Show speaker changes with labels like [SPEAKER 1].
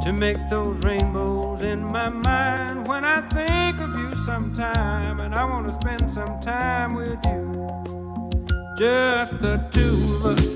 [SPEAKER 1] to make those rainbows in my mind when I think of you sometime. And I want to spend some time with you, just the two of us.